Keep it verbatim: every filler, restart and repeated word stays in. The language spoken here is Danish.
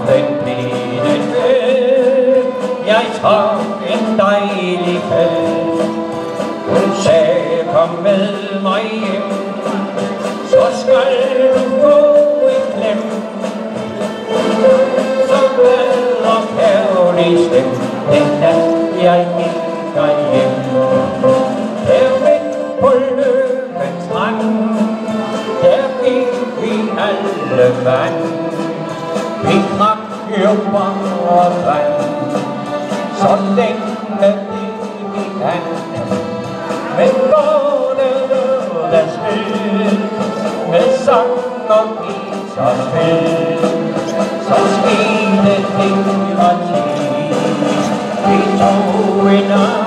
den blide død. Jeg trak en dejlig fed. Hun sagde, kom med mig hjem, så skal du gå i klem. Så glad og kærlig stem, den nat jeg gik dig hjem. Der midt på løbens rand, der gik vi alle vand. Vi drak jo bare vand, så længe vi kan. Men både lørdagsmød, med sang og guitarspil, så skete det var tid. Vi tog en